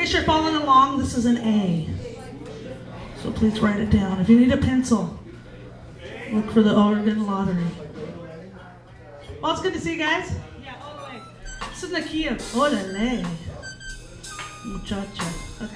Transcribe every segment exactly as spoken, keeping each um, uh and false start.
case you're following along, this is an A. So please write it down. If you need a pencil, look for the Oregon Lottery. Well, it's good to see you guys. Yeah, all the way. This is the key of Orale. Muchacha. Okay.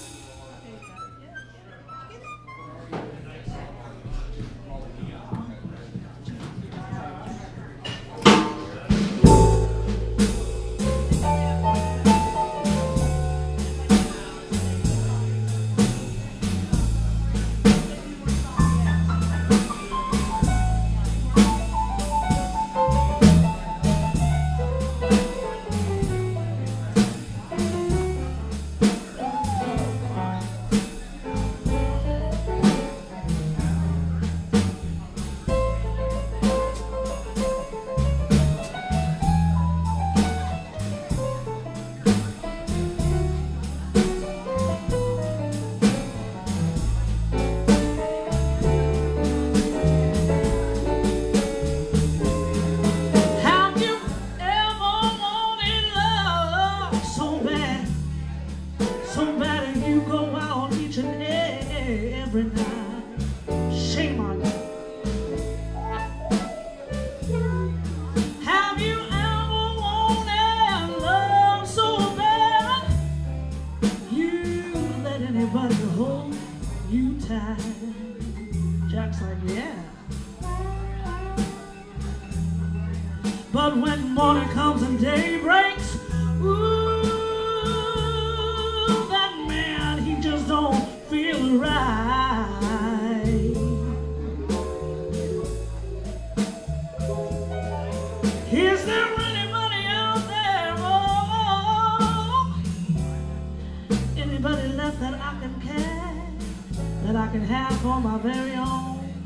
But when morning comes and day breaks, ooh, that man, he just don't feel right. Is there anybody out there, oh, anybody left that I can care, that I can have for my very own?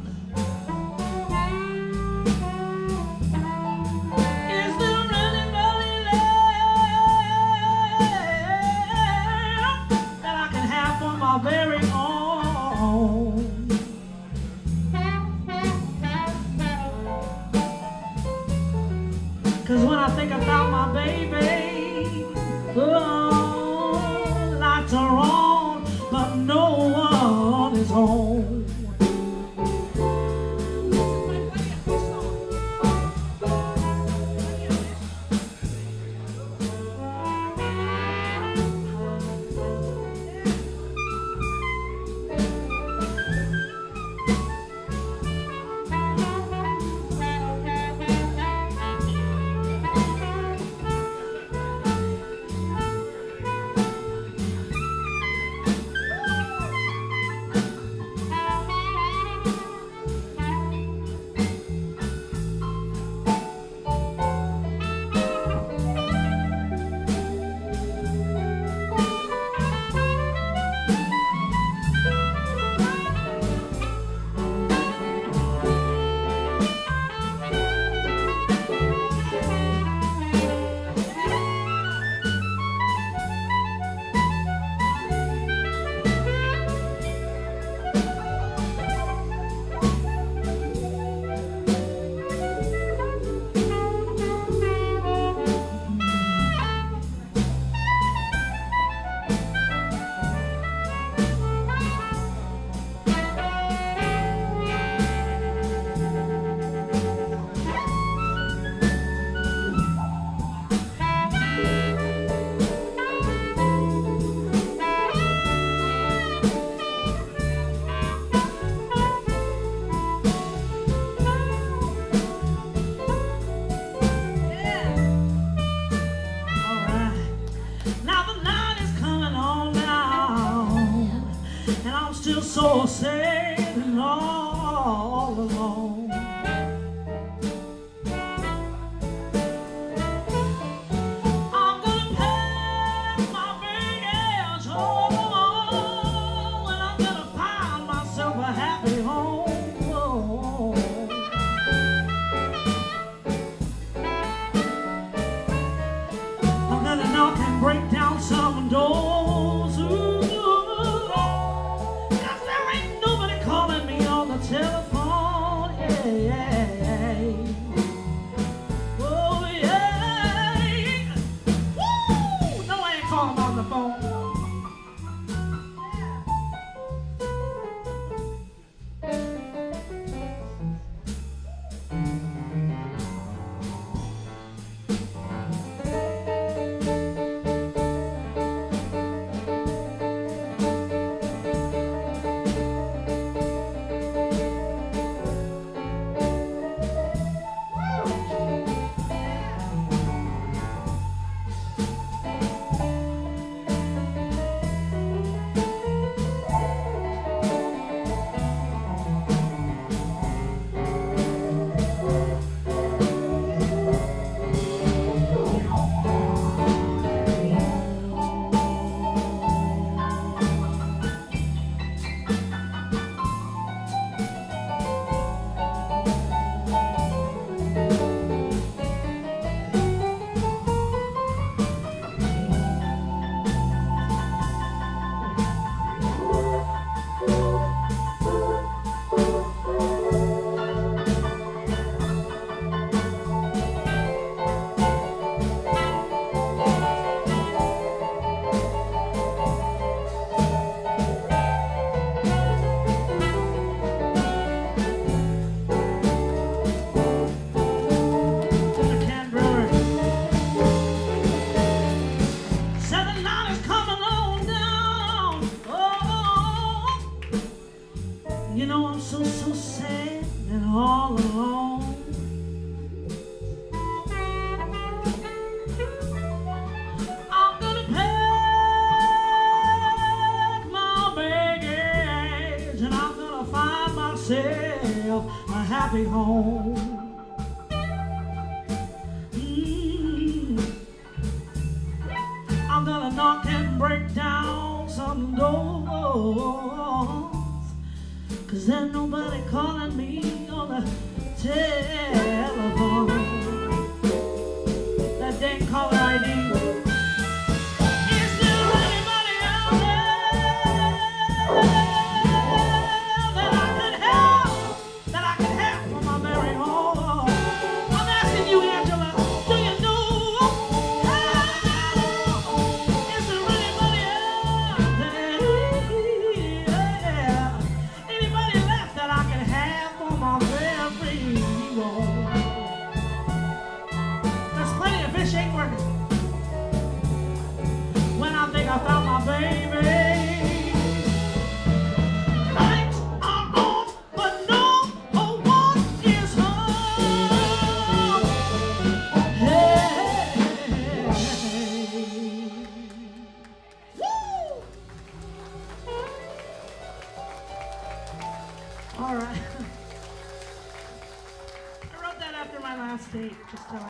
Very own. 'Cause when I think about my baby, oh, lights are on, but no one is home. So sad and all alone. I'm gonna pack my big ass home, and I'm gonna find myself a happy home. I'm gonna knock and break down some doors. Ooh. Telephone, yeah, yeah. Oh, yeah. Woo! No, I ain't calling on the phone. Is there nobody calling me on the telephone? That dang caller I D. Is there anybody out there that I could help, that I could help from my very home? I'm asking you, Angela, do you know? Is there anybody out there? Anybody left that I can have for my very own? There's plenty of fish ain't working. When I think I found my baby, lights are on, but no one is home. Hey, woo! All right. I wrote that after my last date, just to